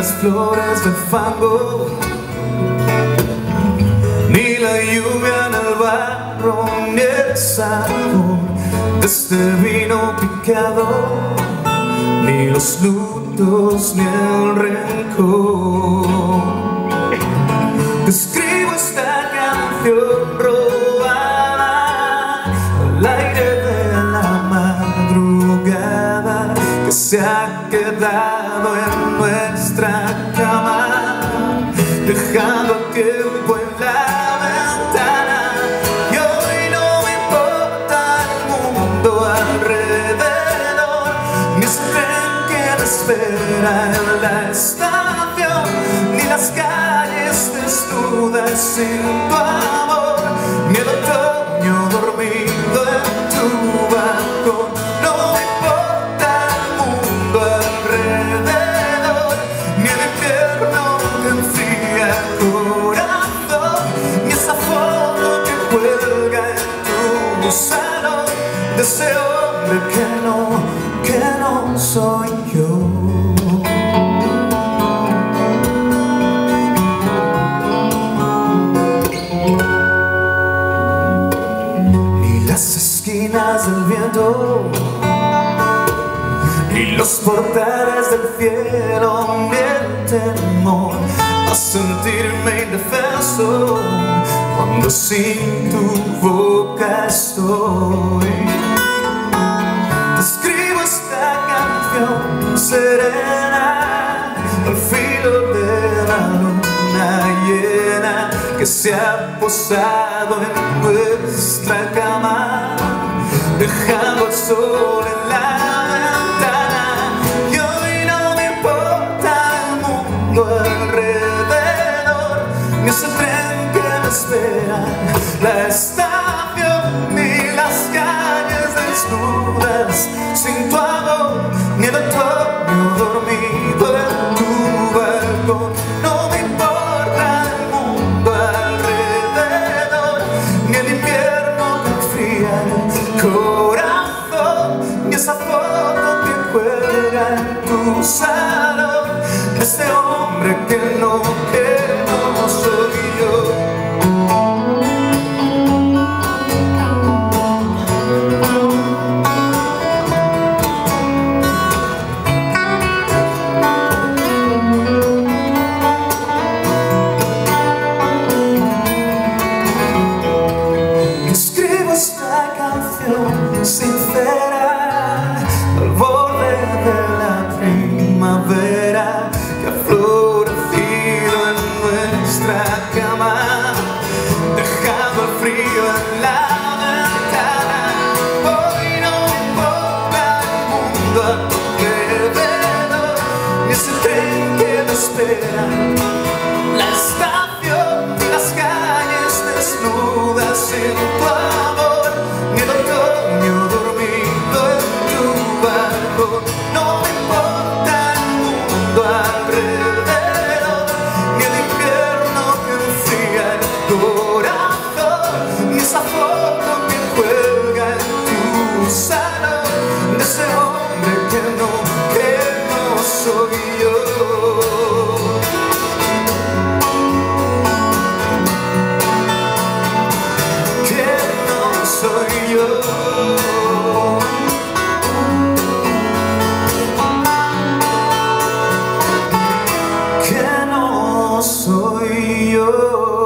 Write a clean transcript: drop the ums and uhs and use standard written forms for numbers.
las flores del fango, ni la lluvia en el barro, ni el sabor de este vino picado, ni los lutos, ni el rencor. Te escribo esta canción robada al aire de la madrugada que se ha quedado en nuestra cama, dejando el tiempo en la ventana. Y hoy no me importa el mundo alrededor, ni ese tren que me espera en la estación, ni las calles desnudas sin tu amor, ni el otoño dormido en tu balcón. No me importa el mundo alrededor, ni el invierno que enfría el corazón, ni esa foto que cuelga en tu salón de ese hombre que no soy yo. Del viento, ni los portales del cielo, ni el temor a sentirme indefenso cuando sin tu boca estoy. Te escribo esta canción serena al filo de la luna llena que se ha posado en nuestra cama, dejando el sol en la ventana. Y hoy no me importa el mundo alrededor, ni ese tren que me espera, la estación, ni las calles desnudas sin tu amor, ni el otoño dormido en tu balcón. No me importa el mundo alrededor, ni el invierno que enfría el corazón, ni esa foto que cuelga en tu salón de ese hombre que no soy yo. Escribo esta canción sincera al borde de la primavera que ha florecido en nuestra cama, dejando el frío en la ventana. Hoy no me importa el mundo alrededor, ni ese tren que me espera, la estación, ni las calles desnudas sin tu amor, ni el otoño dormido en tu balcón. No me importa el mundo alrededor, ni el invierno que enfría el corazón, ni esa foto que cuelga en tu salón de ese hombre que no soy yo. Soy yo, que no soy yo.